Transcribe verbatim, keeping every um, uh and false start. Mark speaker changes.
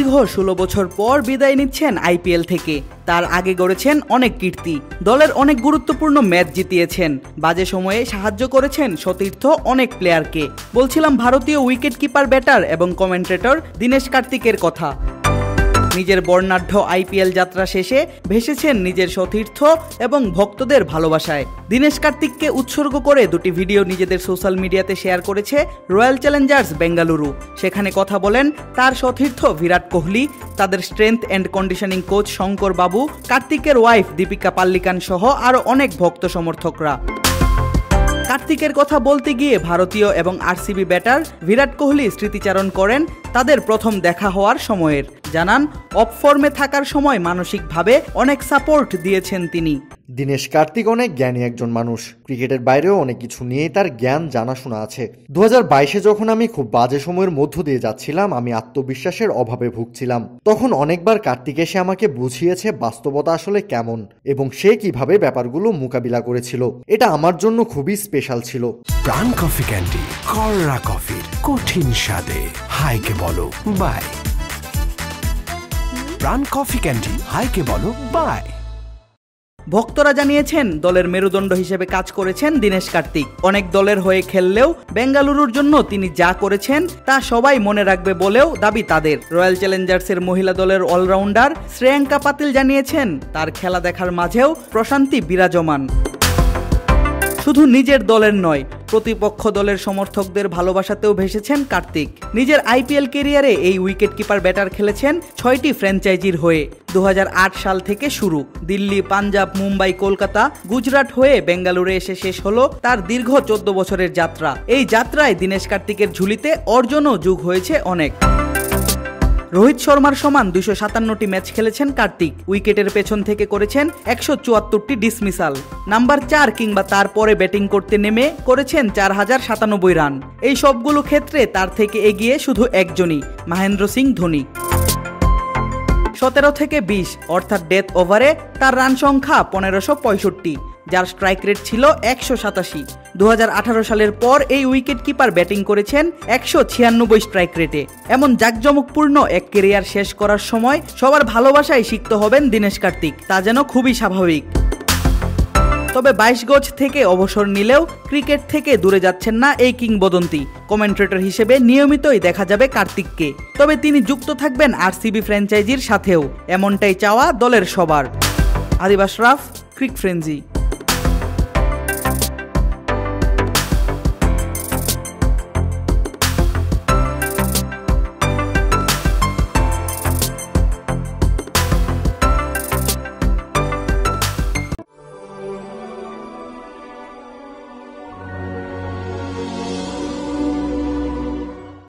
Speaker 1: দীর্ঘ ষোলো বছর পর বিদায় নিচ্ছেন আইপিএল থেকে। তার আগে গড়েছেন অনেক কীর্তি, দলের অনেক গুরুত্বপূর্ণ ম্যাচ জিতিয়েছেন, বাজে সময়ে সাহায্য করেছেন সতীর্থ অনেক প্লেয়ারকে। বলছিলাম ভারতীয় উইকেট কিপার ব্যাটার এবং কমেন্টেটর দীনেশ কার্তিকের কথা। নিজের বর্ণাঢ্য আইপিএল যাত্রা শেষে ভেসেছেন নিজের সতীর্থ এবং ভক্তদের ভালোবাসায়। দীনেশ কার্তিককে উৎসর্গ করে দুটি ভিডিও নিজেদের সোশ্যাল মিডিয়াতে শেয়ার করেছে রয়্যাল চ্যালেঞ্জার্স বেঙ্গালুরু। সেখানে কথা বলেন তার সতীর্থ বিরাট কোহলি, তাদের strength and conditioning coach Shankar Babu, কার্তিকের ওয়াইফ দীপিকা পাল্লিকান সহ আরও অনেক ভক্ত সমর্থকরা। কার্তিকের কথা বলতে গিয়ে ভারতীয় এবং আরসিবি ব্যাটার বিরাট কোহলি স্মৃতিচারণ করেন তাদের প্রথম দেখা হওয়ার সময়ের। জানান, অফ ফর্মে থাকার সময় মানসিকভাবে অনেক সাপোর্ট দিয়েছেন তিনি।
Speaker 2: দীনেশ কার্তিক অনেক জ্ঞানী একজন মানুষ। ক্রিকেটের বাইরেও অনেক কিছু নিয়েই তার জ্ঞান জানাশোনা আছে। দু হাজার বাইশে যখন আমি খুব বাজে সময়ের মধ্য দিয়ে যাচ্ছিলাম, আমি আত্মবিশ্বাসের অভাবে ভুগছিলাম, তখন অনেকবার কার্তিক এসে আমাকে বুঝিয়েছে বাস্তবতা আসলে কেমন এবং সে কিভাবে ব্যাপারগুলো মোকাবিলা করেছিল। এটা আমার জন্য খুবই স্পেশাল ছিল।
Speaker 3: প্রাণ কফি ক্যান্ডি, কররা কফির কঠিন স্বাদে হাইকে বলো বাই। প্রাণ কফি ক্যান্ডি, হাইকে বলো বাই।
Speaker 1: ভক্তরা জানিয়েছেন দলের মেরুদণ্ড হিসেবে কাজ করেছেন দীনেশ কার্তিক। অনেক দলের হয়ে খেললেও বেঙ্গালুরুর জন্য তিনি যা করেছেন তা সবাই মনে রাখবে বলেও দাবি তাদের। রয়্যাল চ্যালেঞ্জার্সের মহিলা দলের অলরাউন্ডার শ্রেয়াঙ্কা পাতিল জানিয়েছেন তার খেলা দেখার মাঝেও প্রশান্তি বিরাজমান। শুধু নিজের দলের নয়, প্রতিপক্ষ দলের সমর্থকদের ভালোবাসাতেও ভেসেছেন কার্তিক। নিজের আইপিএল ক্যারিয়ারে এই উইকেট কিপার ব্যাটার খেলেছেন ছয়টি ফ্র্যাঞ্চাইজির হয়ে। দু হাজার আট সাল থেকে শুরু। দিল্লি, পাঞ্জাব, মুম্বাই, কলকাতা, গুজরাট হয়ে বেঙ্গালুরু এসে শেষ হলো তার দীর্ঘ চোদ্দ বছরের যাত্রা। এই যাত্রায় দীনেশ কার্তিকের ঝুলিতে অর্জনও যোগ হয়েছে অনেক। রোহিত শর্মার সমান দুইশো সাতান্নটি ম্যাচ খেলেছেন কার্তিক। উইকেটের পেছন থেকে করেছেন একশো চুয়াত্তরটি ডিসমিসাল। নাম্বার চার কিংবা তারপরে ব্যাটিং করতে নেমে করেছেন চার হাজার সাতানব্বই রান। এই সবগুলো ক্ষেত্রে তার থেকে এগিয়ে শুধু একজনই, মহেন্দ্র সিং ধোনি। সতেরো থেকে বিশ অর্থাৎ ডেথ ওভারে তার রান সংখ্যা পনেরোশো পঁয়ষট্টি, যার স্ট্রাইক রেট ছিল একশো সাতাশি। দু হাজার আঠারো সালের পর এই উইকেট কিপার ব্যাটিং করেছেন একশো ছিয়ানব্বই স্ট্রাইক রেটে। এমন জাঁকজমকপূর্ণ এক কেরিয়ার শেষ করার সময় সবার ভালোবাসায় সিক্ত হবেন দীনেশ কার্তিক, তা যেন খুবই স্বাভাবিক। তবে বাইশ গজ থেকে অবসর নিলেও ক্রিকেট থেকে দূরে যাচ্ছেন না এই কিংবদন্তি। কমেন্টেটর হিসেবে নিয়মিতই দেখা যাবে কার্তিককে, তবে তিনি যুক্ত থাকবেন আরসিবি ফ্র্যাঞ্চাইজির সাথেও, এমনটাই চাওয়া দলের সবার। Adib Ashraf, Cric frenzy.